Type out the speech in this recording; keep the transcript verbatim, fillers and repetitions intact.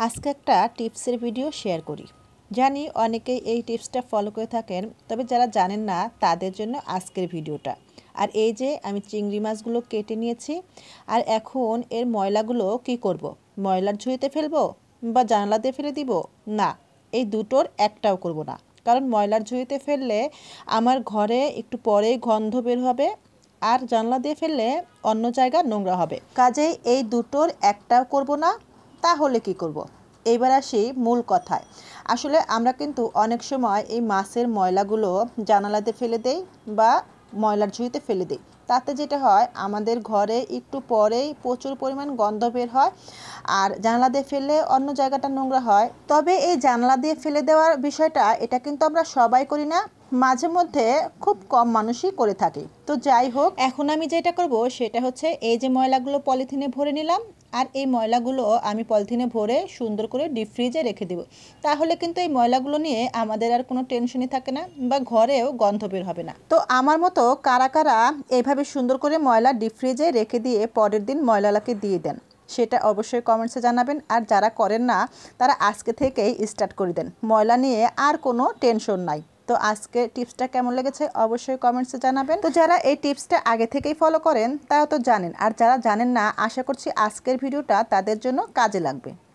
আজকে একটা টিপসের video share করি। জানি অনেকেই এই টিপসটা ফলো করে থাকেন, তবে যারা জানেন না তাদের জন্য আজকের ভিডিওটা। আর এই যে আমি চিংড়ি মাছগুলো কেটে নিয়েছি, আর এখন এর ময়লাগুলো কি করব? ময়লার ঝুড়িতে ফেলবো বা জানালা দিয়ে ফেলে দিব? না, এই দুটোর একটাও করব না। কারণ ময়লার ঝুড়িতে ফেললে আমার ঘরে একটু পরেই গন্ধ বের হবে, আর জানলা দিয়ে ফেললে অন্য জায়গা নোংরা হবে। কাজেই এই দুটোর একটাও করব না। তাহলে কি করব? এইবার আসি মূল কথায়। আসলে আমরা কিন্তু অনেক সময় এই মাছের ময়লাগুলো জানালাতে ফেলে দেই বা ময়লার ঝুড়িতে ফেলে দিই। তাতে যেটা হয়, আমাদের ঘরে একটু পরেই প্রচুর পরিমাণ গন্ধ বের হয়, আর জানালা দিয়ে ফেললে অন্য জায়গাটা নোংরা হয়। তবে এই জানালা দিয়ে ফেলে দেওয়ার বিষয়টা, এটা কিন্তু আমরা সবাই করি না, মাঝে মধ্যে খুব কম মানুষই করে থাকি। তো যাই হোক, এখন আমি যেটা করব সেটা হচ্ছে, এই যে ময়লাগুলো পলিথিনে ভরে নিলাম, আর এই ময়লাগুলো আমি পলিথিনে ভরে সুন্দর করে ডিপ ফ্রিজে রেখে দেব। তাহলে কিন্তু এই ময়লাগুলো নিয়ে আমাদের আর কোনো টেনশনই থাকে না, বা ঘরেও গন্ধ বের হবে না। তো আমার মতো কারা কারা এইভাবে সুন্দর করে ময়লা ডিপ ফ্রিজে রেখে দিয়ে পরের দিন ময়লালাকে দিয়ে দেন, সেটা অবশ্যই কমেন্টসে জানাবেন। আর যারা করেন না, তারা আজকে থেকেই স্টার্ট করে দেন, ময়লা নিয়ে আর কোনো টেনশন নাই। তো আজকে টিপসটা কেমন লেগেছে অবশ্যই কমেন্টসে জানাবেন। তো যারা এই টিপসটা আগে থেকেই ফলো করেন তারা তো জানেন, আর যারা জানেন না, আশা করছি আজকের ভিডিওটা তাদের জন্য কাজে লাগবে।